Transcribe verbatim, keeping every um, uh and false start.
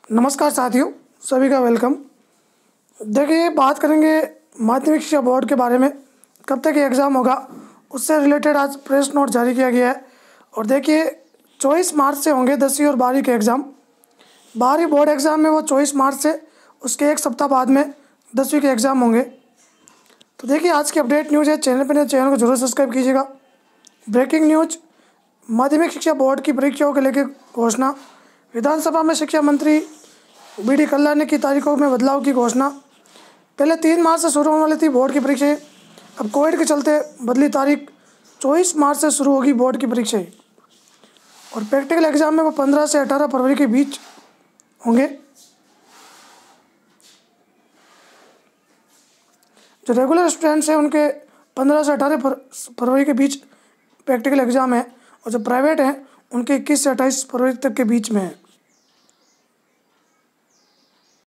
नमस्कार साथियों, सभी का वेलकम। देखिए, बात करेंगे माध्यमिक शिक्षा बोर्ड के बारे में। कब तक ये एग्ज़ाम होगा उससे रिलेटेड आज प्रेस नोट जारी किया गया है। और देखिए, चौबीस मार्च से होंगे दसवीं और बारहवीं के एग्ज़ाम। बारहवीं बोर्ड एग्ज़ाम में वो चौबीस मार्च से, उसके एक सप्ताह बाद में दसवीं के एग्ज़ाम होंगे। तो देखिए, आज की अपडेट न्यूज़ है। चैनल पर नए, चैनल को जरूर सब्सक्राइब कीजिएगा। ब्रेकिंग न्यूज, माध्यमिक शिक्षा बोर्ड की परीक्षाओं को लेकर घोषणा। विधानसभा में शिक्षा मंत्री बी डी कल्ला की तारीखों में बदलाव की घोषणा। पहले तीन मार्च से शुरू होने वाली थी बोर्ड की परीक्षाएं, अब कोविड के चलते बदली तारीख, चौबीस मार्च से शुरू होगी बोर्ड की परीक्षाएं। और प्रैक्टिकल एग्जाम में वो पंद्रह से अठारह फरवरी के बीच होंगे। जो रेगुलर स्टूडेंट्स हैं उनके पंद्रह से अठारह फरवरी के बीच प्रैक्टिकल एग्ज़ाम है, और जो प्राइवेट हैं उनके इक्कीस से अट्ठाईस फरवरी तक के बीच में है।